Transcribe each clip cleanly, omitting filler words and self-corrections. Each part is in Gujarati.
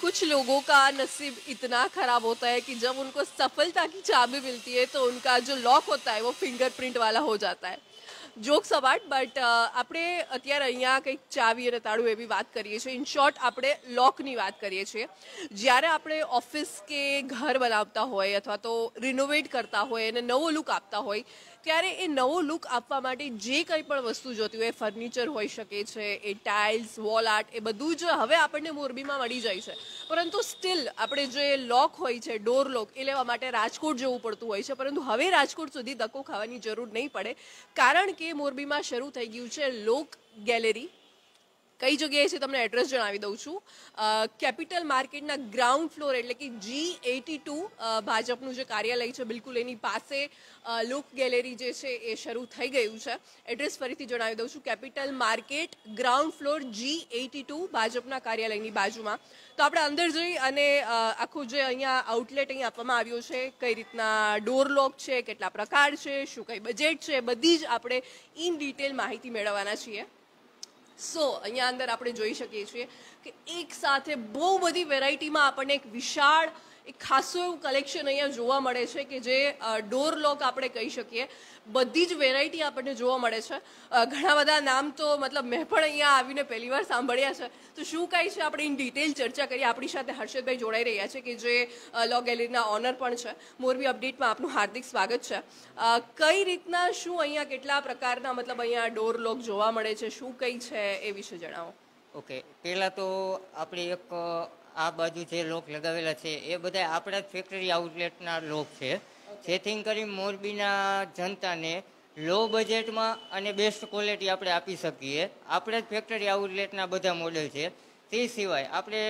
कुछ लोगों का नसीब इतना खराब होता है कि जब उनको सफलता की चाबी मिलती है तो उनका जो लॉक होता है वो फिंगरप्रिंट वाला हो जाता है. જોક્સ અપાર્ટ બટ આપણે અત્યારે અહીંયા કંઈક ચાવી અને તાળું એવી વાત કરીએ છીએ. ઇન શોર્ટ આપણે લોકની વાત કરીએ છીએ. જ્યારે આપણે ઓફિસ કે ઘર બનાવતા હોય અથવા તો રિનોવેટ કરતા હોય અને નવો લુક આપતા હોય ત્યારે એ નવો લુક આપવા માટે જે કંઈ પણ વસ્તુ જોતી હોય, ફર્નિચર હોઈ શકે છે, એ ટાઇલ્સ, વોલ આર્ટ, એ બધું જ હવે આપણને મોરબીમાં મળી જાય છે. પરંતુ સ્ટીલ આપણે જે લોક હોય છે, ડોર લોક, એ લેવા માટે રાજકોટ જવું પડતું હોય છે. પરંતુ હવે રાજકોટ સુધી ધક્કો ખાવાની જરૂર નહીં પડે, કારણ કે મોરબીમાં શરૂ થઈ ગયું છે લોક ગેલેરી. કઈ જગ્યાએ છે તમને એડ્રેસ જણાવી દઉં છું. કેપિટલ માર્કેટના ગ્રાઉન્ડ ફ્લોર એટલે કે G82 ભાજપનું જે કાર્યાલય છે બિલકુલ એની પાસે લોક ગેલેરી જે છે એ શરૂ થઈ ગયું છે. એડ્રેસ ફરીથી જણાવી દઉં છું. Capital market ground floor G82 ભાજપના કાર્યાલયની બાજુમાં. તો આપણે અંદર જઈ અને આખું જે અહીંયા આઉટલેટ અહીં આપવામાં આવ્યો છે, કઈ રીતના ડોર લોક છે, કેટલા પ્રકાર છે, શું કઈ બજેટ છે, બધી જ આપણે ઇન ડિટેલ માહિતી મેળવવાના છીએ. સો અહીંયા અંદર આપણે જોઈ શકીએ છીએ કે એક સાથે બહુ બધી વેરાયટીમાં આપણને એક વિશાળ એક ખાસું એવું કલેક્શન અહીંયા જોવા મળે છે કે જે ડોર લોક આપણે કહી શકીએ. બધી જ વેરાયટી આપણને જોવા મળે છે. ઘણા બધા નામ તો મતલબ મેં પણ અહીંયા આવીને પહેલી વાર સાંભળ્યા છે. તો શું કાંઈ છે આપણે ઇન ડિટેલ ચર્ચા કરીએ. આપણી સાથે હર્ષદભાઈ જોડાઈ રહ્યા છે કે જે લો ગેલેરીના ઓનર પણ છે. મોરબી અપડેટમાં આપનું હાર્દિક સ્વાગત છે. કઈ રીતના શું અહીંયા કેટલા પ્રકારના મતલબ અહીંયા ડોર લોક જોવા મળે છે, શું કઈ છે એ વિશે જણાવો. ઓકે, પહેલાં તો આપણે એક આ બાજુ જે લોક લગાવેલા છે એ બધા આપણા જ ફેક્ટરી આઉટલેટના લોક છે, જેથી કરી મોરબીના જનતાને લો બજેટમાં અને બેસ્ટ ક્વોલિટી આપણે આપી શકીએ. આપણા જ ફેક્ટરી આઉટલેટના બધા મોડેલ છે. તે સિવાય આપણે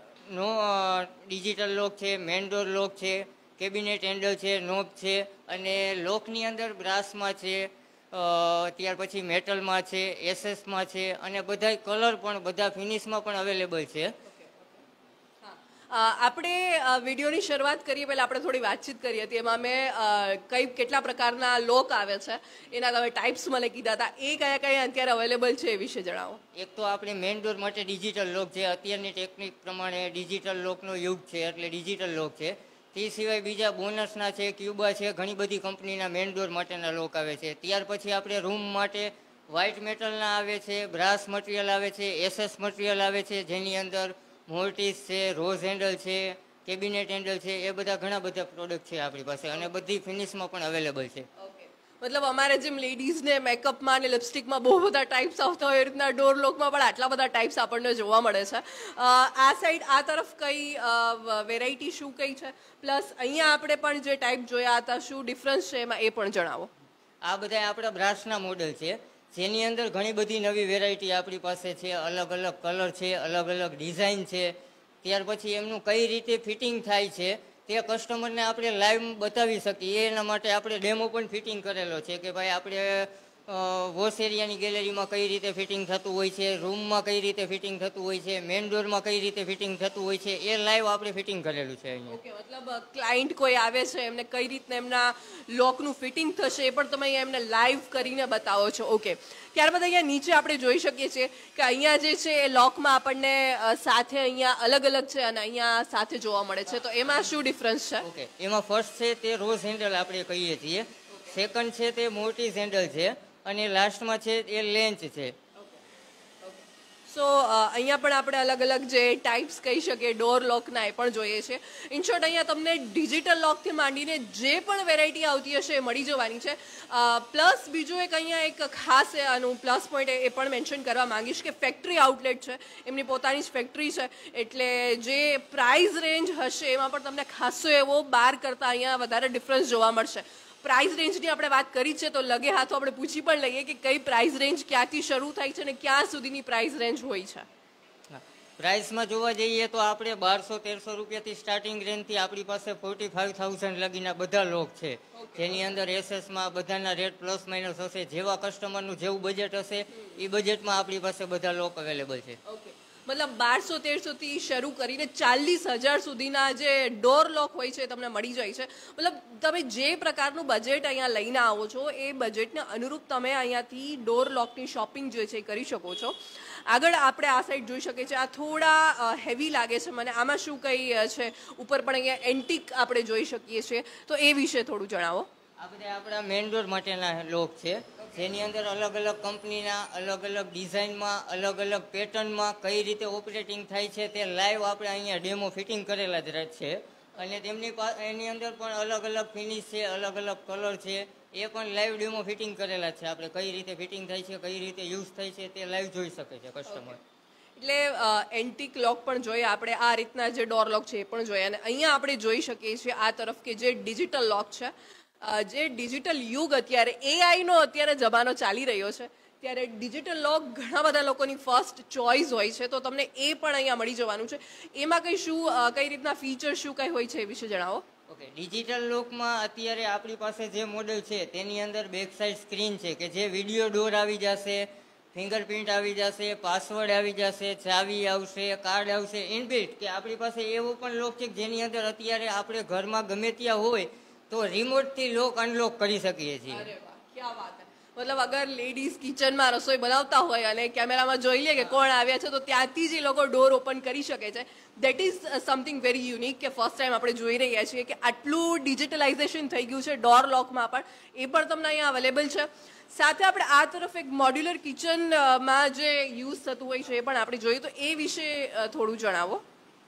ડિજિટલ લોક છે, મેન ડોર લોક છે, કેબિનેટ હેન્ડલ છે, નોબ છે, અને લોકની અંદર બ્રાસમાં છે, ત્યાર પછી મેટલમાં છે, એસએસમાં છે, અને બધા કલર પણ બધા ફિનિશમાં પણ અવેલેબલ છે. આપણે વિડીયોની શરૂઆત કરીએ પહેલાં આપણે થોડી વાતચીત કરી હતી. એમાં મેં કેટલા પ્રકારના લોક આવે છે એના તમે ટાઈપ્સ મને કીધા હતા. એ કયા કયા અત્યારે અવેલેબલ છે એ વિશે જણાવો. એક તો આપણે મેઇન ડોર માટે ડિજિટલ લોક છે. અત્યારની ટેકનિક પ્રમાણે ડિજિટલ લોકનો યુગ છે એટલે ડિજિટલ લોક છે. તે સિવાય બીજા બોનસના છે, ક્યુબા છે, ઘણી બધી કંપનીના મેઇન ડોર માટેના લોક આવે છે. ત્યાર પછી આપણે રૂમ માટે વ્હાઇટ મેટલના આવે છે, બ્રાસ મટીરિયલ આવે છે, એસએસ મટીરિયલ આવે છે, જેની અંદર મોર્ટિસ છે, રોઝ હેન્ડલ છે, કેબિનેટ હેન્ડલ છે, એ બધા ઘણા બધા પ્રોડક્ટ છે આપણી પાસે, અને બધી ફિનિશમાં પણ અવેલેબલ છે. મતલબ અમારે જેમ લેડીઝને મેકઅપમાં અને લિપસ્ટિકમાં બહુ બધા ટાઈપ્સ આવતા હોય એ રીતના ડોર લોકમાં પણ આટલા બધા ટાઈપ્સ આપણને જોવા મળે છે. આ સાઈડ આ તરફ કઈ વેરાયટી શું કઈ છે, પ્લસ અહીંયા આપણે પણ જે ટાઈપ જોયા હતા શું ડિફરન્સ છે એમાં એ પણ જણાવો. આ બધા આપણા બ્રાસના મોડેલ છે, જેની અંદર ઘણી બધી નવી વેરાયટી આપણી પાસે છે. અલગ અલગ કલર છે, અલગ અલગ ડિઝાઇન છે. ત્યાર પછી એમનું કઈ રીતે ફિટિંગ થાય છે તે કસ્ટમરને આપણે લાઈવ બતાવી શકીએ. એના માટે આપણે ડેમો પણ ફિટિંગ કરેલો છે કે ભાઈ આપણે વોશ એરિયાની ગેલેરીમાં કઈ રીતે ફિટિંગ થતું હોય છે, રૂમમાં કઈ રીતે ફિટિંગ થતું હોય છે, મેઇન ડોરમાં કઈ રીતે ફિટિંગ થતું હોય છે, એ લાઈવ આપણે ફિટિંગ કરેલું છે અહીંયા. ઓકે, મતલબ ક્લાયન્ટ કોઈ આવે છે એમને કઈ રીતના એમના લોકનું ફિટિંગ થશે એ પણ તમે અહીંયા એમને લાઈવ કરીને બતાવો છો. ઓકે, ત્યારબાદ અહીંયા નીચે આપણે જોઈ શકીએ છીએ કે અહીંયા જે છે એ લોકમાં આપણને સાથે અહીંયા અલગ અલગ છે અને અહીંયા સાથે જોવા મળે છે. તો એમાં શું ડિફરન્સ છે? ઓકે, એમાં ફર્સ્ટ છે તે રોઝ હેન્ડલ આપણે કહીએ છીએ, સેકન્ડ છે તે મોર્ટિસ હેન્ડલ છે, અને લાસ્ટમાં છે એ લેન્ચ છે. સો અહીંયા પણ આપણે અલગ અલગ જે ટાઈપ્સ કહી શકીએ ડોર લોકના એ પણ જોઈએ છે. ઇન શોર્ટ અહીંયા તમને ડિજિટલ લોકથી માંડીને જે પણ વેરાયટી આવતી હશે એ મળી જવાની છે. પ્લસ બીજું એક અહીંયા એક ખાસ આનું પ્લસ પોઈન્ટ એ પણ મેન્શન કરવા માંગીશ કે ફેક્ટરી આઉટલેટ છે, એમની પોતાની જ ફેક્ટરી છે, એટલે જે પ્રાઇસ રેન્જ હશે એમાં પણ તમને ખાસો એવો બાર કરતાં અહીંયા વધારે ડિફરન્સ જોવા મળશે. પ્રાઇસ રેન્જની આપણે વાત કરી છે તો લગે હાથો આપણે પૂછી પણ લઈએ કે કઈ પ્રાઇસ રેન્જ ક્યાંથી શરૂ થાય છે અને ક્યાં સુધીની પ્રાઇસ રેન્જ હોય છે. પ્રાઇસમાં જોવા જઈએ તો આપણે 1200-1300 રૂપિયાથી સ્ટાર્ટિંગ રેન્જથી આપણી પાસે 45,000 લગીના બધા લોક છે, જેની અંદર એસએસમાં બધાના રેટ પ્લસ માઇનસ હશે. જેવા કસ્ટમરનું જેવું બજેટ હશે એ બજેટમાં આપણી પાસે બધા લોક અવેલેબલ છે. ઓકે, મતલબ 1200-1300થી શરૂ કરીને 40,000 સુધીના જે ડોર લોક હોય છે તમને મળી જાય છે. મતલબ તમે જે પ્રકારનું બજેટ અહીંયા લઈને આવો છો એ બજેટને અનુરૂપ તમે અહીંયાથી ડોર લોકની શોપિંગ જે છે એ કરી શકો છો. આગળ આપણે આ સાઈડ જોઈ શકીએ છીએ, આ થોડા હેવી લાગે છે મને. આમાં શું કંઈ છે? ઉપર પણ અહીંયા એન્ટિક આપણે જોઈ શકીએ છીએ, તો એ વિશે થોડું જણાવો. આ બધા આપણા મેઇન ડોર માટેના લોક છે, જેની અંદર અલગ અલગ કંપનીના અલગ અલગ ડિઝાઇનમાં અલગ અલગ પેટર્નમાં કઈ રીતે ઓપરેટિંગ થાય છે તે લાઈવ આપણે અહીંયા ડેમો ફિટિંગ કરેલા જ છે. અને તેમની એની અંદર પણ અલગ અલગ ફિનિશ છે, અલગ અલગ કલર છે, એ પણ લાઈવ ડેમો ફિટિંગ કરેલા છે. આપણે કઈ રીતે ફિટિંગ થાય છે, કઈ રીતે યુઝ થાય છે તે લાઈવ જોઈ શકે છે કસ્ટમર. એટલે એન્ટિક લોક પણ જોઈએ આપણે, આ રીતના જે ડોર લોક છે એ પણ જોઈએ. અને અહીંયા આપણે જોઈ શકીએ છીએ આ તરફ કે જે ડિજિટલ લોક છે, જે ડિજિટલ યુગ અત્યારે એઆઈનો અત્યારે જમાનો ચાલી રહ્યો છે, ત્યારે ડિજિટલ લોક ઘણા બધા લોકોની ફર્સ્ટ ચોઇસ હોય છે. તો તમને એ પણ અહીંયા મળી જવાનું છે. એમાં કઈ શું કઈ રીતના ફીચર શું કઈ હોય છે એ વિશે જણાવો. ઓકે, ડિજિટલ લોકમાં અત્યારે આપણી પાસે જે મોડેલ છે તેની અંદર બેક સાઈડ સ્ક્રીન છે કે જે વિડીયો ડોર આવી જશે, ફિંગરપ્રિન્ટ આવી જશે, પાસવર્ડ આવી જશે, ચાવી આવશે, કાર્ડ આવશે ઇનબિલ્ટ. કે આપણી પાસે એવો પણ લોક છે જેની અંદર અત્યારે આપણે ઘરમાં ગમે ત્યાં હોય તો રિમોટથી લોક અનલોક કરી શકીએ છીએ. અરે વાહ, ક્યા વાત હે. મતલબ અગર લેડીઝ કિચનમાં રસોઈ બનાવતા હોય અને કેમેરામાં જોઈ લે કે કોણ આવ્યા છે તો ત્યાંથી જ એ લોકો ડોર ઓપન કરી શકે છે. That is something very unique કે ફર્સ્ટ ટાઈમ આપણે જોઈ રહ્યા છીએ કે આટલું ડિજિટલાઇઝેશન થઈ ગયું છે ડોર લોકમાં પણ. એ પણ તમને અહીંયા અવેલેબલ છે. સાથે આપણે આ તરફ એક મોડ્યુલર કિચનમાં જે યુઝ થતું હોય છે એ પણ આપણે જોઈએ, તો એ વિશે થોડું જણાવો.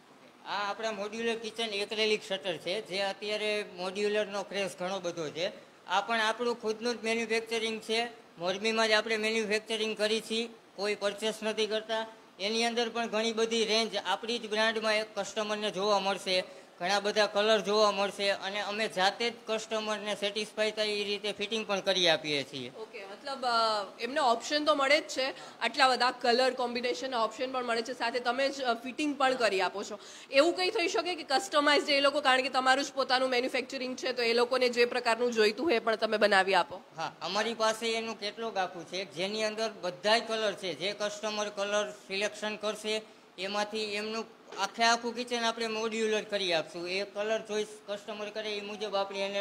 આ આપણા મોડ્યુલર કિચન એક્રેલિક શટર છે, જે અત્યારે મોડ્યુલરનો ક્રેઝ ઘણો બધો છે. આ પણ આપણું ખુદનું જ મેન્યુફેક્ચરિંગ છે. મોરબીમાં જ આપણે મેન્યુફેક્ચરિંગ કરી છીએ, કોઈ પરચેસ નથી કરતા. એની અંદર પણ ઘણી બધી રેન્જ આપણી જ બ્રાન્ડમાં એક કસ્ટમરને જોવા મળશે, ઘણા બધા કલર જોવા મળશે અને અમે જાતે જ કસ્ટમરને સેટિસ્ફાય થાય એ રીતે ફિટિંગ પણ કરી આપીએ છીએ. ઓકે, મતલબ એમને ઓપ્શન તો મળે જ છે, આટલા બધા કલર કોમ્બિનેશન ઓપ્શન પણ મળે છે, સાથે તમે જ ફિટિંગ પણ કરી આપો છો. એવું કંઈ થઈ શકે કે કસ્ટમાઇઝ એ લોકો, કારણ કે તમારું જ પોતાનું મેન્યુફેક્ચરિંગ છે તો એ લોકોને જે પ્રકારનું જોઈતું હોય પણ તમે બનાવી આપો? હા, અમારી પાસે એનું કેટલોગ આખું છે જેની અંદર બધાય કલર છે. જે કસ્ટમર કલર સિલેક્શન કરશે એમાંથી એમનું આખે આખું કિચન આપણે મોડ્યુલર કરી આપશું. એ કલર ચોઈસ કસ્ટમર કરે એ મુજબ આપણે એને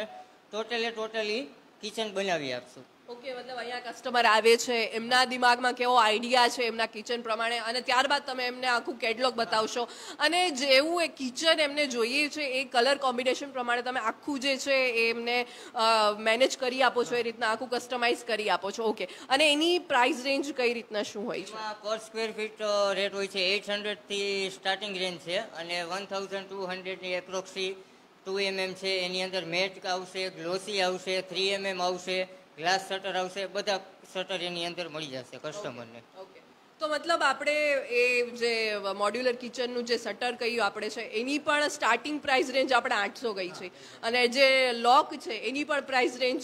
ટોટલી કિચન બનાવી આપશું. ઓકે, મતલબ અહીંયા કસ્ટમર આવે છે, એમના દિમાગમાં કેવો આઈડિયા છે એમના કિચન પ્રમાણે, અને ત્યારબાદ તમે એમને આખું કેટલોગ બતાવશો અને જેવું એ કિચન એમને જોઈએ છે એ કલર કોમ્બિનેશન પ્રમાણે તમે આખું જે છે એ એમને મેનેજ કરી આપો છો, એ રીતના આખું કસ્ટમાઇઝ કરી આપો છો. ઓકે, અને એની પ્રાઇસ રેન્જ કઈ રીતના શું હોય છે? પર સ્ક્વેર ફીટ રેટ હોય છે 800 થી સ્ટાર્ટિંગ રેન્જ છે અને 1200 ની એપ્રોક્સી 2 mm છે. એની અંદર મેટ આવશે, ગ્લોસી આવશે, 3 mm આવશે, ગ્લાસ શટર આવશે, બધા શટર એની અંદર મળી જશે કસ્ટમરને. ઓકે, તો મતલબ આપણે એ જે મોડ્યુલર કિચનનું જે શટર કહ્યું આપણે છે એની પણ સ્ટાર્ટિંગ પ્રાઇસ રેન્જ આપણે 800 ગઈ છે, અને જે લોક છે એની પણ પ્રાઇસ રેન્જ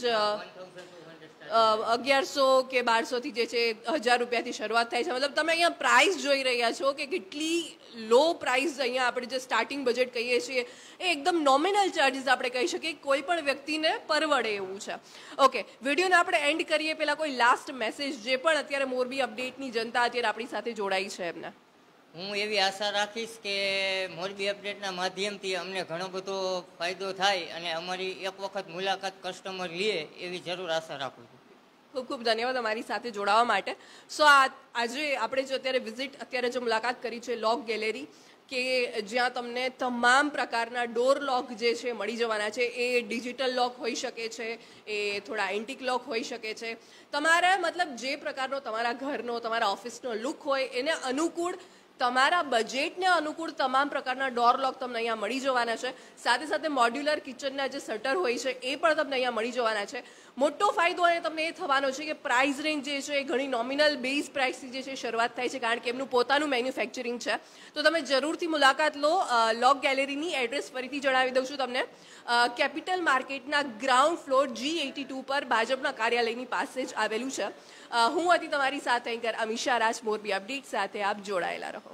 1100 કે 1200 થી જે છે 1000 રૂપિયાથી શરૂઆત થાય છે. મતલબ તમે અહીંયા પ્રાઇસ જોઈ રહ્યા છો કે કેટલી લો પ્રાઇસ અહીંયા આપણે જે સ્ટાર્ટિંગ બજેટ કહીએ છીએ એ એકદમ નોમિનલ ચાર્જીસ આપણે કહી શકીએ, કોઈ પણ વ્યક્તિને પરવડે એવું છે. ઓકે, વિડીયોને આપણે એન્ડ કરીએ પહેલાં કોઈ લાસ્ટ મેસેજ જે પણ અત્યારે મોરબી અપડેટની જનતા અત્યારે આપણી સાથે જોડાઈ છે એમને. હું એવી આશા રાખીશ કે મોરબી અપડેટના માધ્યમથી અમને ઘણો બધો ફાયદો થાય અને અમારી એક વખત મુલાકાત કસ્ટમર લે એવી જરૂર આશા રાખું છું. ખૂબ ખૂબ ધન્યવાદ અમારી સાથે જોડાવા માટે. સો આજે આપણે જો અત્યારે જો મુલાકાત કરી છે લોક ગેલેરી, કે જ્યાં તમને તમામ પ્રકારના ડોર લોક જે છે મળી જવાના છે. એ ડિજિટલ લોક હોઈ શકે છે, એ થોડા એન્ટિક લોક હોઈ શકે છે. તમારા મતલબ જે પ્રકારનો તમારા ઘરનો, તમારા ઓફિસનો લુક હોય એને અનુકૂળ, તમારા બજેટને અનુકૂળ તમામ પ્રકારના ડોર લોક તમને અહીંયા મળી જવાના છે. સાથે સાથે મોડ્યુલર કિચનના જે શટર હોય છે એ પણ તમને અહીંયા મળી જવાના છે. મોટો ફાયદો અહીંયા તમને એ થવાનો છે કે પ્રાઇસ રેન્જ જે છે એ ઘણી નોમિનલ બેઝ પ્રાઇસથી જે છે શરૂઆત થાય છે, કારણ કે એમનું પોતાનું મેન્યુફેક્ચરિંગ છે. તો તમે જરૂરથી મુલાકાત લો. લોક ગેલેરીની એડ્રેસ ફરીથી જણાવી દઉં છું તમને. કેપિટલ માર્કેટના ગ્રાઉન્ડ ફ્લોર G82 પર ભાજપના કાર્યાલયની પાસે જ આવેલું છે. હું હતી તમારી સાથે એન્કર અમીષા રાજ, મોરબી અપડેટ સાથે આપ જોડાયેલા રહો.